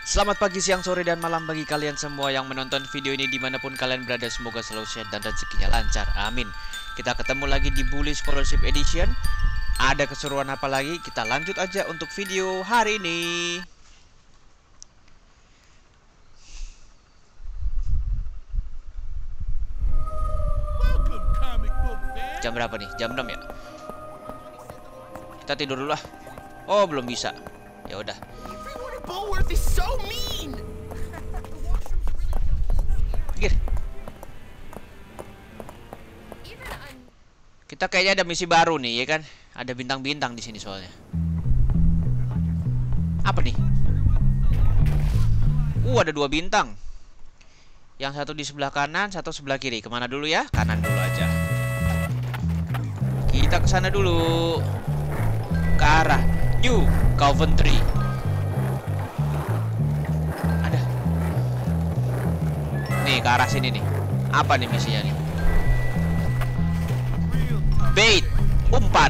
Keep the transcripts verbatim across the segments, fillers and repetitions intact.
Selamat pagi, siang, sore, dan malam bagi kalian semua yang menonton video ini dimanapun kalian berada. Semoga selalu sehat dan rezekinya lancar, amin. Kita ketemu lagi di Bully Scholarship Edition. Ada keseruan apa lagi? Kita lanjut aja untuk video hari ini. Jam berapa nih? Jam enam ya? Kita tidur dulu lah. Oh, belum bisa. Ya udah. Gir. Kita kayaknya ada misi baru nih, ya kan? Ada bintang-bintang di sini soalnya. Apa nih? Uh, ada dua bintang. Yang satu di sebelah kanan, satu sebelah kiri. Kemana dulu ya? Kanan dulu aja. Kita ke sana dulu. Ke arah New Coventry. Ada. Nih, ke arah sini nih. Apa nih misinya nih? Bait, umpan.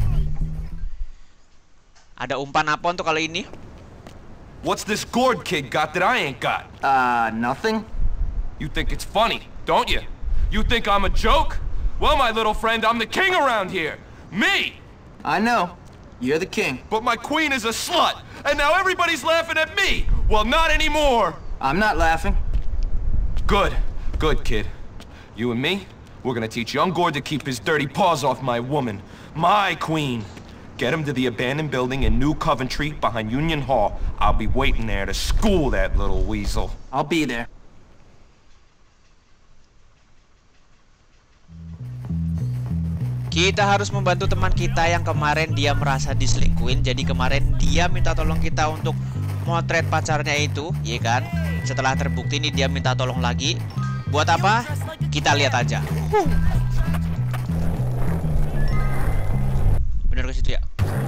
Ada umpan apa untuk kali ini? What's this gourd kid got that I ain't got? Uh, nothing? You think it's funny, don't you? You think I'm a joke? Well, my little friend, I'm the king around here. Me! I know. You're the king. But my queen is a slut, and now everybody's laughing at me. Well, not anymore. I'm not laughing. Good. Good, kid. You and me, we're gonna teach young Gord to keep his dirty paws off my woman. My queen. Get him to the abandoned building in New Coventry behind Union Hall. I'll be waiting there to school that little weasel. I'll be there. Kita harus membantu teman kita yang kemarin dia merasa diselingkuhin. Jadi kemarin dia minta tolong kita untuk motret pacarnya itu, ya kan? Setelah terbukti nih dia minta tolong lagi. Buat apa? Kita lihat aja. Huh. Bener ke situ ya?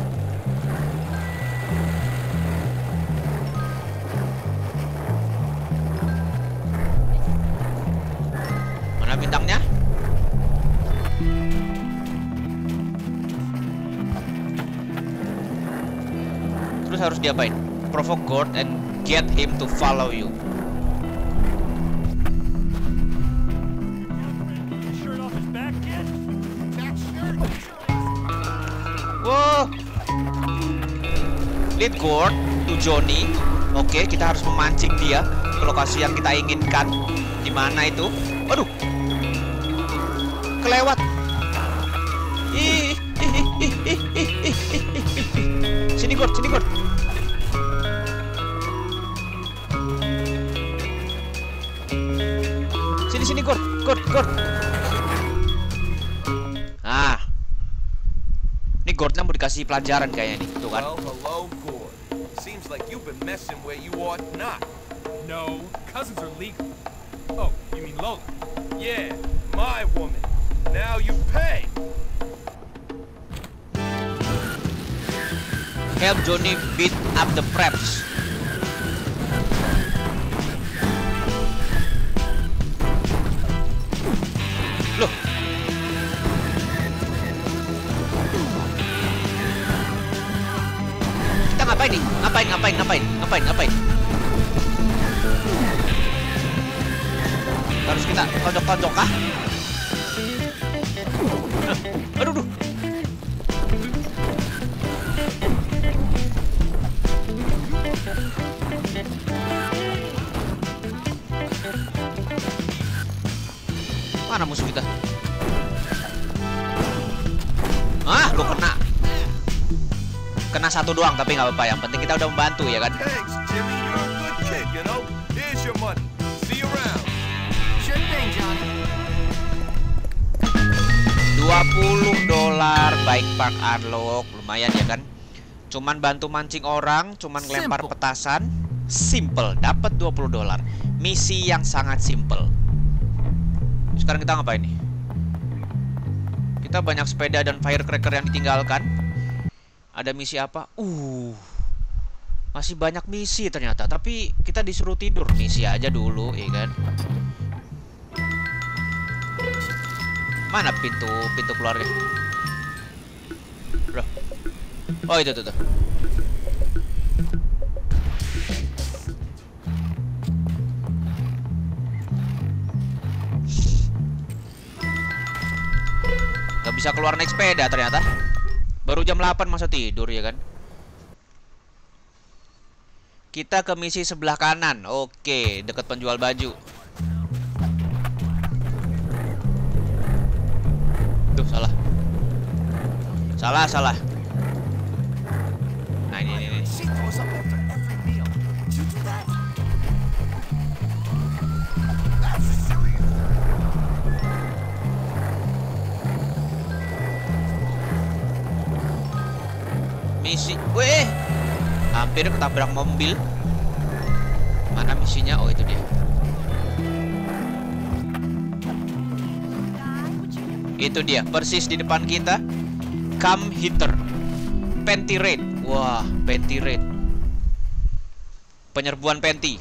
Mana bintangnya? Terus harus diapain? Provoke Gord and get him to follow you. Wow. Lead Gord to Johnny. Oke, kita harus memancing dia ke lokasi yang kita inginkan. Di mana itu? Aduh. Kelewat. Ih, ih, ih, ih, ih, ih, ih, ih. Sini Gord, sini Gord. Sini sini Gord, Gord, Gord. Ah. Ini Gordnya mau dikasih pelajaran kayaknya nih, tuh kan. Well, hello, Gord. Seems like you've been messing where you ought not. No, cousins are legal. Oh, you mean Lola? Yeah, my woman. Now you pay. Help Johnny beat up the preps. Loh. Kita ngapain nih? Ngapain, ngapain, ngapain, ngapain, ngapain? Harus kita tonjok-tonjok kah? Aduh, aduh. Mana musuh kita? Ah, lu kena. Kena satu doang, tapi nggak apa-apa. Yang penting kita udah membantu, ya kan? Thanks, Jimmy. You're a good kid, you know? Here's your money. See you around. Sure thing, Johnny. dua puluh dolar bike park unlock. Lumayan ya kan? Cuman bantu mancing orang, cuman ngelempar Simple. petasan. Simple, dapat dua puluh dolar. Misi yang sangat simple. Sekarang kita ngapain nih? Kita banyak sepeda dan firecracker yang ditinggalkan. Ada misi apa? Uh, masih banyak misi ternyata. Tapi kita disuruh tidur. Misi aja dulu, ya kan? Mana pintu pintu keluarnya? Bro. Oh itu tuh tuh. bisa keluar naik sepeda ternyata. Baru jam delapan masa tidur ya kan. Kita ke misi sebelah kanan. Oke, dekat penjual baju. Tuh, salah. Salah, salah. Nah, ini, ini, ini. Misi. Weh. Hampir ketabrak mobil. Mana misinya? Oh, itu dia. Itu dia, persis di depan kita. Come hitter. Panty raid. Wah, panty raid. Penyerbuan panty.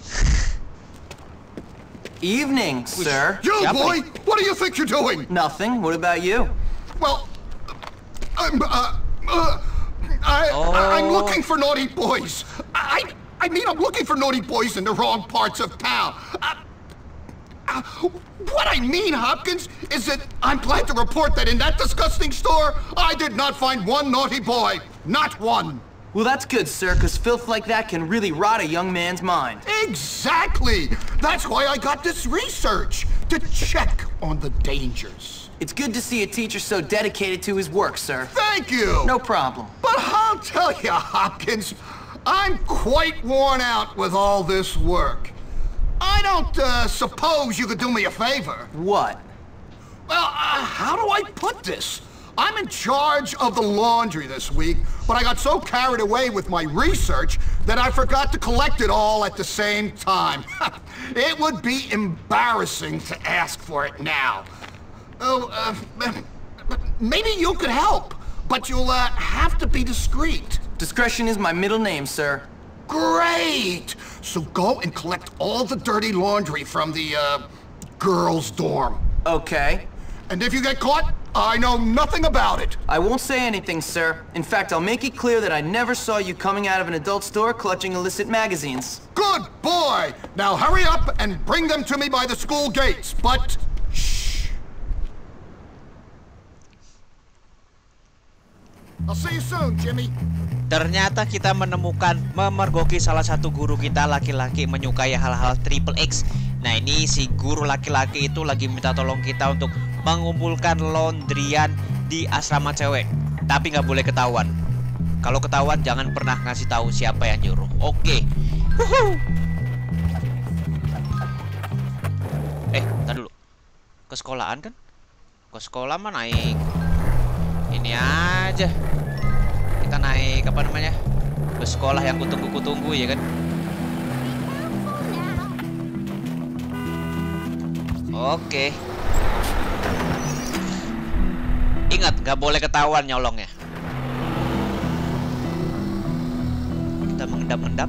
Evening, sir. You, Siapa boy! nih? What do you think you're doing? Nothing. What about you? Well, I'm, uh, uh, I, Oh. I'm looking for naughty boys. I, I mean, I'm looking for naughty boys in the wrong parts of town. Uh, uh, what I mean, Hopkins, is that I'm glad to report that in that disgusting store, I did not find one naughty boy. Not one. Well, that's good, sir, because filth like that can really rot a young man's mind. Exactly. That's why I got this research, to check on the dangers. It's good to see a teacher so dedicated to his work, sir. Thank you. No problem. But I'll tell you, Hopkins, I'm quite worn out with all this work. I don't uh, suppose you could do me a favor. What? Well, uh, how do I put this? I'm in charge of the laundry this week, but I got so carried away with my research that I forgot to collect it all at the same time. It would be embarrassing to ask for it now. Oh, uh, maybe you could help, but you'll uh, have to be discreet. Discretion is my middle name, sir. Great! So go and collect all the dirty laundry from the, uh, girls' dorm. Okay. And if you get caught, I know nothing about it. I won't say anything, sir. In fact, I'll make it clear that I never saw you coming out of an adult store clutching illicit magazines. Good boy! Now hurry up and bring them to me by the school gates, but shh. I'll see you soon, Jimmy. Ternyata kita menemukan memergoki salah satu guru kita laki-laki menyukai hal-hal triple X. Nah, ini si guru laki-laki itu lagi minta tolong kita untuk mengumpulkan laundryan di asrama cewek. Tapi nggak boleh ketahuan. Kalau ketahuan jangan pernah ngasih tahu siapa yang nyuruh. Oke. Wuhu. Eh, tar dulu. Ke sekolahan kan? Ke sekolah mah naik. Ini aja. Kita naik apa namanya? Ke sekolah yang kutunggu-kutunggu ya kan? Oke. Ingat, nggak boleh ketahuan nyolongnya. Kita mengendap-endap.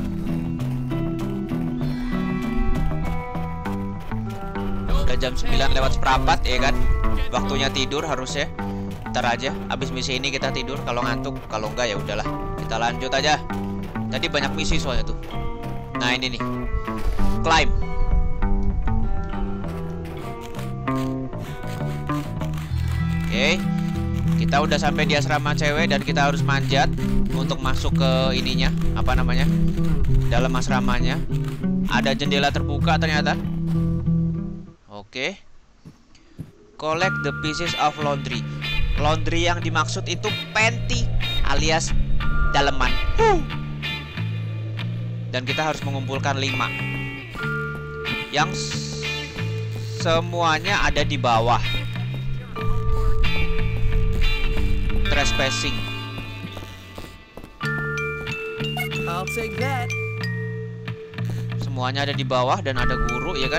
Udah jam sembilan lewat seperempat ya kan? Waktunya tidur harusnya. Ntar aja, abis misi ini kita tidur. Kalau ngantuk, kalau enggak ya udahlah. Kita lanjut aja. Tadi banyak misi soalnya tuh. Nah ini nih, climb. Oke, kita udah sampai di asrama cewek dan kita harus manjat untuk masuk ke ininya, apa namanya, dalam asramanya. Ada jendela terbuka ternyata. Oke. Collect the pieces of laundry. Laundry yang dimaksud itu panty alias daleman. Huh. Dan kita harus mengumpulkan lima. Yang semuanya ada di bawah. Trespassing. I'll take that. Semuanya ada di bawah dan ada guru ya kan?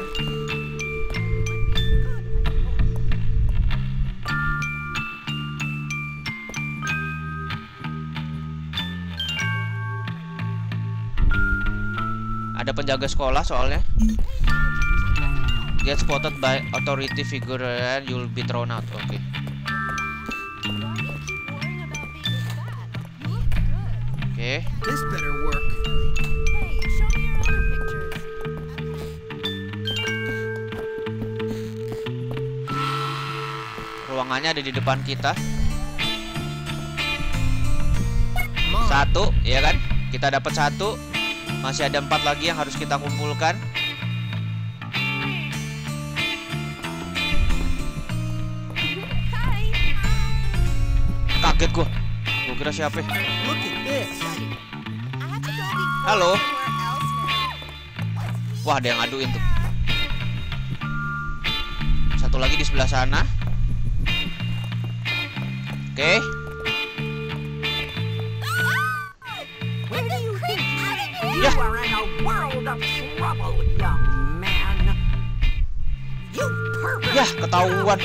Ada penjaga sekolah soalnya. Get spotted by authority figure and you'll be thrown out. Oke. Okay. Oke. Okay. This better work. Hey, show me your other pictures. Ruang ruangannya ada di depan kita. Satu, ya kan? Kita dapat satu. Masih ada empat lagi yang harus kita kumpulkan. Kaget gua. Gua kira siapa? Halo. Wah, ada yang ngaduin tuh. Satu lagi di sebelah sana. Oke. Ya. Ya, ketahuan.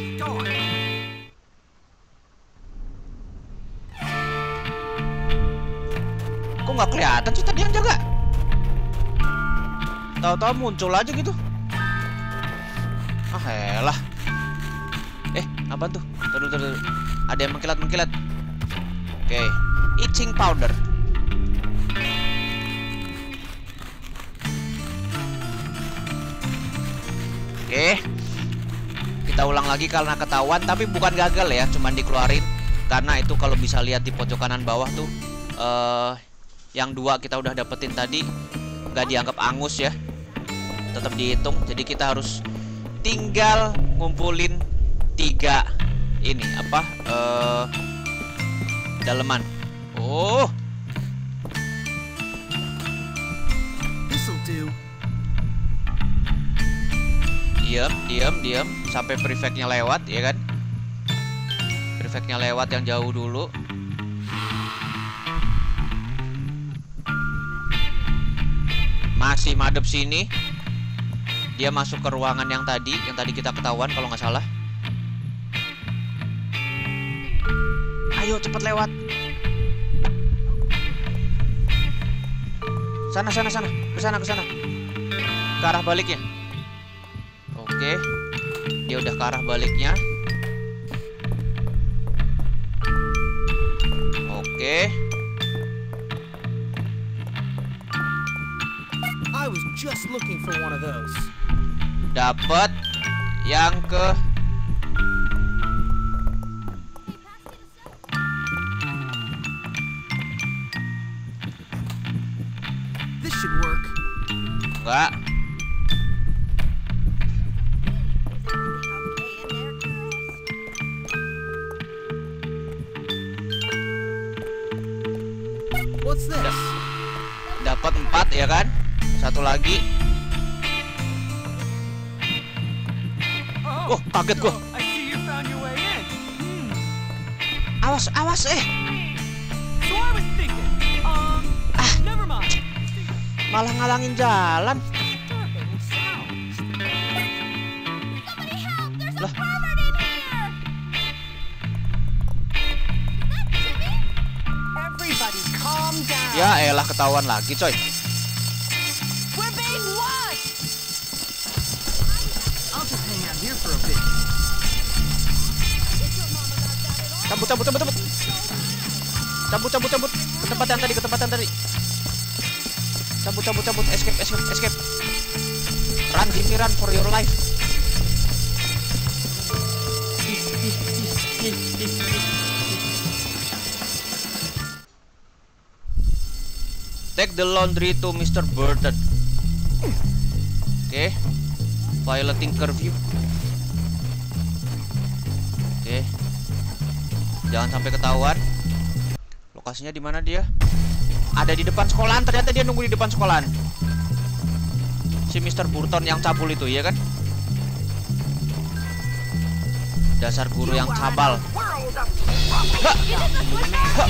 Kok nggak kelihatan sih tadi yang jaga? Tahu-tahu muncul aja gitu. Ah, elah. Eh, apa tuh? Terus terus. Ada yang mengkilat-mengkilat. Oke, okay. Itching powder. Oke. Okay. Kita ulang lagi karena ketahuan, tapi bukan gagal ya, cuman dikeluarin karena itu kalau bisa lihat di pojok kanan bawah tuh uh, yang dua kita udah dapetin tadi nggak dianggap angus ya. Tetap dihitung, jadi kita harus tinggal ngumpulin tiga ini apa uh, daleman. Oh, This'll do. diam, diam, diam sampai prefectnya lewat, ya kan? Prefectnya lewat yang jauh dulu. Masih madep sini. Dia masuk ke ruangan yang tadi, yang tadi kita ketahuan kalau nggak salah. Ayo cepat lewat. Sana sana sana, ke sana ke sana. Ke arah baliknya. Oke. Dia udah ke arah baliknya. Oke. I was just looking for one of those. Dapat yang ke This should work. enggak. What's this? Dapat empat ya kan? Satu lagi. Oh, kaget gua. I see you found your way in. Hmm. Awas, awas eh. So I was thinking, um, never mind. Malah ngalangin jalan. Disturbing sounds. Somebody help! There's a Lah. pervert in here! Is that Jimmy? Everybody calm down. Ya elah ketahuan lagi coy. We're being watched! I'll just hang out here for a bit. Did your mom about that at all? Cabut, cabut, cabut, cabut. Cabut, cabut, cabut. Ke tempat yang tadi, ke tempat yang tadi. Cabut, cabut, cabut. Escape, escape, escape. Run, Jimmy, run for your life. Take the laundry to Mister Burton. Oke. Violating curfew. Oke. Jangan sampai ketahuan. Lokasinya di mana dia? Ada di depan sekolahan. Ternyata dia nunggu di depan sekolahan. Si Mister Burton yang cabul itu, ya kan? Dasar guru yang cabal. Ha! Ha!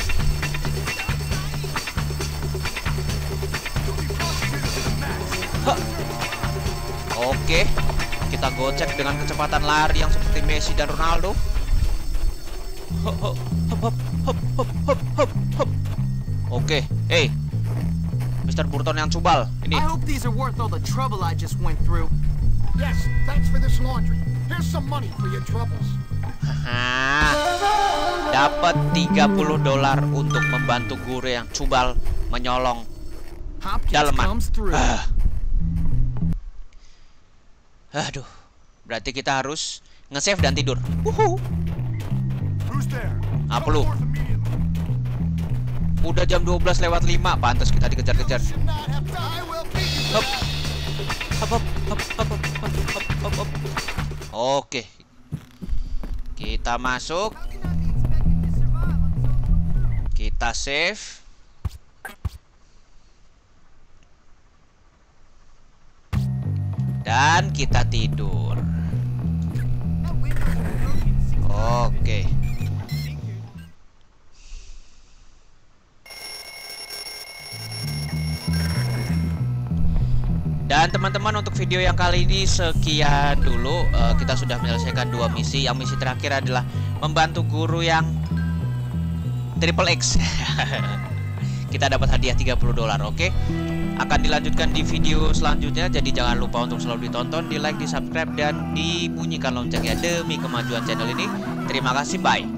Ha! Oke, kita gocek dengan kecepatan lari yang seperti Messi dan Ronaldo. Hop, hop, hop, hop, hop, hop, hop, hop. Oke, hey, Mister Burton yang cubal, ini. I hope these are worth all the trouble I just went through. Yes, thanks for this laundry. Here's some money for your troubles. Haha. Dapat tiga puluh dolar untuk membantu guru yang cubal menyolong Hopkins daleman. comes through. Ah. Aduh, berarti kita harus nge-save dan tidur. Uhu. Apa lu? Udah jam dua belas lewat lima, pantas kita dikejar-kejar. Hop. Hop, hop, hop, hop, hop, hop, hop, hop. Oke. Kita masuk. Kita save. Dan kita tidur. Oke. Dan teman-teman, untuk video yang kali ini sekian dulu. uh, Kita sudah menyelesaikan dua misi. Yang misi terakhir adalah membantu guru yang triple X. Kita dapat hadiah tiga puluh dolar. Oke, akan dilanjutkan di video selanjutnya. Jadi jangan lupa untuk selalu ditonton, di like, di subscribe, dan dibunyikan loncengnya demi kemajuan channel ini. Terima kasih, bye.